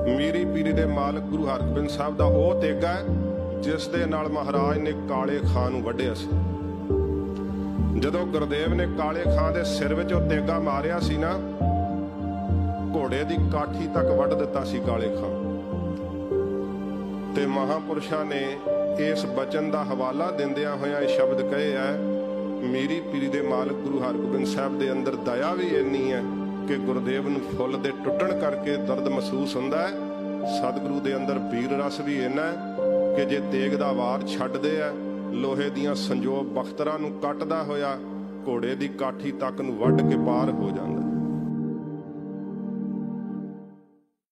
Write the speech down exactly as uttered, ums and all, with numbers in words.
मीरी पीरी दे मालक गुरु हरगोबिंद साहब दा ओह तेगा है जिस दे नाल महाराज ने काले खां नूं वड्ढिया सी। जदों गुरदेव ने काले खां दे सिर विच ओह तेगा मारिया सी ना, घोड़े दी काठी तक वड्ढ दिता सी काले खां। ते महापुरुषां ने इस बचन दा हवाला दिंदियां होइयां इह शब्द कहे है, मीरी पीरी दे मालक गुरु हरगोबिंद साहब दे अंदर दया भी इन्नी है कि गुरदेव नूं फुੱਲ दे टुੱਟਣ करके दर्द महसूस हुंदा है। सतगुरु दे अंदर वीर रस भी इन्ना है कि जे तेग दा वार छड्डदे है, लोहे दियां संजोग बख्तरां नूं कटदा होया घोड़े दी काठी तक नूं वड्ढ के पार हो जांदा।